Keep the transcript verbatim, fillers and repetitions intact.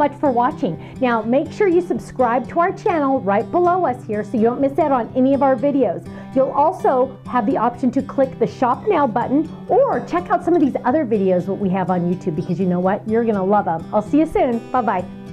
much for watching. Now, make sure you subscribe to our channel right below us here so you don't miss out on any of our videos. You'll also have the option to click the Shop Now button or check out some of these other videos that we have on YouTube, because you know what? You're going to love them. I'll see you soon. Bye-bye.